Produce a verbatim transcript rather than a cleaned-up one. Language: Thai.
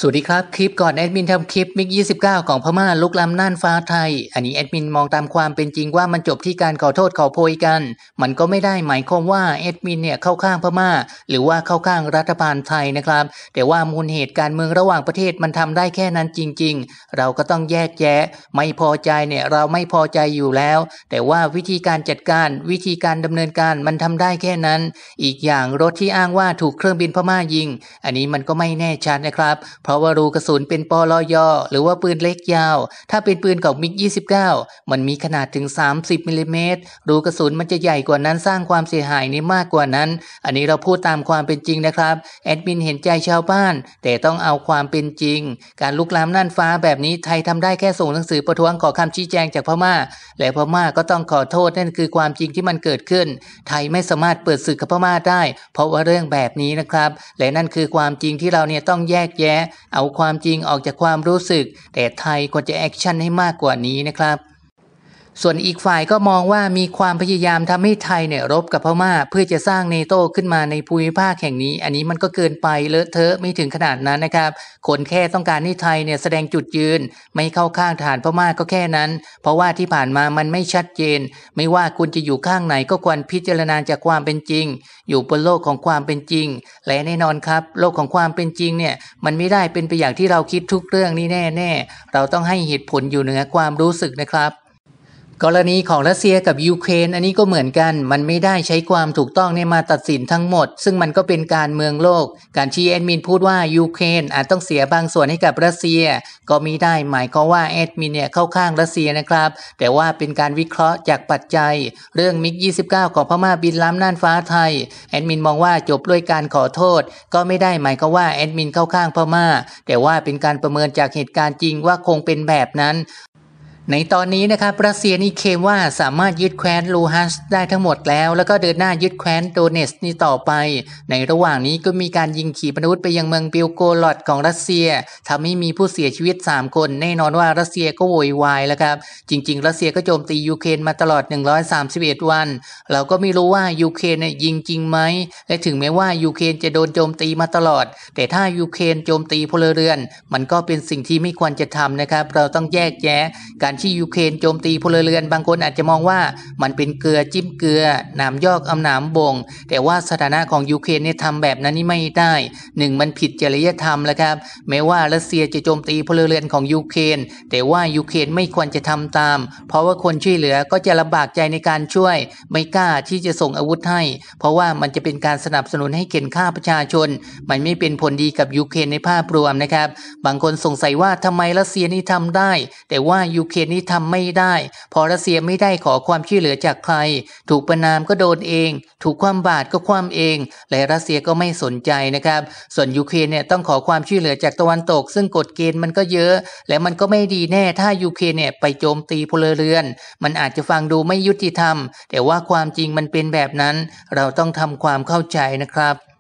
สวัสดีครับคลิปก่อนแอดมินทำคลิปมิกยี่สิบเก้าของพม่าลุกล้ำน่านฟ้าไทยอันนี้แอดมินมองตามความเป็นจริงว่ามันจบที่การขอโทษขอโพยกันมันก็ไม่ได้หมายความว่าแอดมินเนี่ยเข้าข้างพม่าหรือว่าเข้าข้างรัฐบาลไทยนะครับแต่ว่ามูลเหตุการเมืองระหว่างประเทศมันทำได้แค่นั้นจริงๆเราก็ต้องแยกแยะไม่พอใจเนี่ยเราไม่พอใจอยู่แล้วแต่ว่าวิธีการจัดการวิธีการดำเนินการมันทำได้แค่นั้นอีกอย่างรถที่อ้างว่าถูกเครื่องบินพม่ายิงอันนี้มันก็ไม่แน่ชัดนะครับเพราะว่ารูกระสุนเป็นปลยหรือว่าปืนเล็กยาวถ้าเป็นปืนของมิกยี่สิบเก้ามันมีขนาดถึงสามสิบมิลลิเมตรรูกระสุนมันจะใหญ่กว่านั้นสร้างความเสียหายนี้มากกว่านั้นอันนี้เราพูดตามความเป็นจริงนะครับแอดมินเห็นใจชาวบ้านแต่ต้องเอาความเป็นจริงการลุกล้ำน่านฟ้าแบบนี้ไทยทำได้แค่ส่งหนังสือประท้วงขอคำชี้แจงจากพม่าและพม่าก็ต้องขอโทษนั่นคือความจริงที่มันเกิดขึ้นไทยไม่สามารถเปิดศึกกับพม่าได้เพราะว่าเรื่องแบบนี้นะครับและนั่นคือความจริงที่เราเนี่ยต้องแยกแยะเอาความจริงออกจากความรู้สึกแต่ไทยควรจะแอคชั่นให้มากกว่านี้นะครับส่วนอีกฝ่ายก็มองว่ามีความพยายามทำให้ไทยเนี่ยรบกับพม่าเพื่อจะสร้างเนโตขึ้นมาในภูมิภาคแห่งนี้อันนี้มันก็เกินไปเลอะเทอะไม่ถึงขนาดนั้นนะครับคนแค่ต้องการให้ไทยเนี่ยแสดงจุดยืนไม่เข้าข้างทหารพม่าก็แค่นั้นเพราะว่าที่ผ่านมามันไม่ชัดเจนไม่ว่าคุณจะอยู่ข้างไหนก็ควรพิจารณาจากความเป็นจริงอยู่บนโลกของความเป็นจริงและแน่นอนครับโลกของความเป็นจริงเนี่ยมันไม่ได้เป็นไปอย่างที่เราคิดทุกเรื่องนี่แน่ๆเราต้องให้เหตุผลอยู่เหนือความรู้สึกนะครับกรณีของรัสเซียกับยูเครนอันนี้ก็เหมือนกันมันไม่ได้ใช้ความถูกต้องในมาตัดสินทั้งหมดซึ่งมันก็เป็นการเมืองโลกการที่แอดมินพูดว่ายูเครนอาจต้องเสียบางส่วนให้กับรัสเซียก็ไม่ได้หมายความว่าแอดมินเนี่ยเข้าข้างรัสเซียนะครับแต่ว่าเป็นการวิเคราะห์จากปัจจัยเรื่องมิกยี่สิบเก้าของพม่าบินล้ำน่านฟ้าไทยแอดมินมองว่าจบด้วยการขอโทษก็ไม่ได้หมายความว่าแอดมินเข้าข้างพม่าแต่ว่าเป็นการประเมินจากเหตุการณ์จริงว่าคงเป็นแบบนั้นในตอนนี้นะครับรัสเซียนี่เคลมว่าสามารถยึดแคว้นลูฮันสได้ทั้งหมดแล้วแล้วก็เดินหน้ายึดแคว้นโดเนสนี่ต่อไปในระหว่างนี้ก็มีการยิงขีปนาวุธไปยังเมืองบิลโกรอดของรัสเซียทำให้มีผู้เสียชีวิตสามคนแน่นอนว่ารัสเซียก็โวยวายแล้วครับจริงๆรัสเซียก็โจมตียูเครนมาตลอดหนึ่งร้อยสามสิบเอ็ดวันเราก็ไม่รู้ว่ายูเครนเนี่ยยิงจริงไหมและถึงแม้ว่ายูเครนจะโดนโจมตีมาตลอดแต่ถ้ายูเครนโจมตีพลเรือนมันก็เป็นสิ่งที่ไม่ควรจะทำนะครับเราต้องแยกแยะการที่ยูเครนโจมตีพลเรือนบางคนอาจจะมองว่ามันเป็นเกลือจิ้มเกลือหนามยอกเอาหนามบ่งแต่ว่าสถานะของยูเครนเนี่ยทำแบบนั้นนี่ไม่ได้หนึ่งมันผิดจริยธรรมแล้วครับแม้ว่ารัสเซียจะโจมตีพลเรือนของยูเครนแต่ว่ายูเครนไม่ควรจะทำตามเพราะว่าคนช่วยเหลือก็จะลำบากใจในการช่วยไม่กล้าที่จะส่งอาวุธให้เพราะว่ามันจะเป็นการสนับสนุนให้เข็นฆ่าประชาชนมันไม่เป็นผลดีกับยูเครนในภาพรวมนะครับบางคนสงสัยว่าทำไมรัสเซียนี่ทำได้แต่ว่ายูเครนนี่ทำไม่ได้พอรัสเซียไม่ได้ขอความช่วยเหลือจากใครถูกประณามก็โดนเองถูกคว่ำบาตรก็คว่ำเองและรัสเซียก็ไม่สนใจนะครับส่วนยูเครนเนี่ยต้องขอความช่วยเหลือจากตะวันตกซึ่งกฎเกณฑ์มันก็เยอะและมันก็ไม่ดีแน่ถ้ายูเครนเนี่ยไปโจมตีพลเรือนมันอาจจะฟังดูไม่ยุติธรรมแต่ว่าความจริงมันเป็นแบบนั้นเราต้องทำความเข้าใจนะครับ